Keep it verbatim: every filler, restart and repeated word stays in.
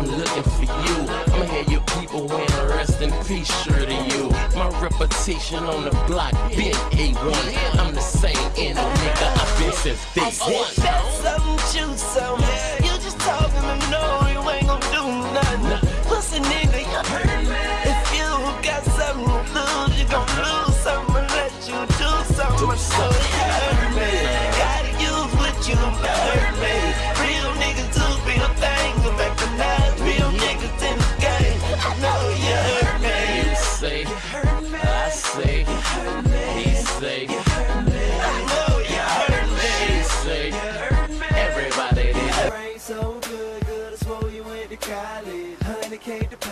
I'm looking for you. I'ma have your people wearing a rest in peace shirt of you. My reputation on the block been A one. I'm the same in a nigga I've been since day one. That's something, choose something. You just talking to know you ain't gon' do nothing. Pussy nigga, you heard me. If you got something to lose, you gon' lose something unless you do something. So you heard me. Gotta use what you heard me. Real niggas do real things and recognize real niggas in the game. I know you heard me. You say, I say, he say, I know you heard me. she say, everybody did. Brain so good, good, I swore you went to college. Honey came to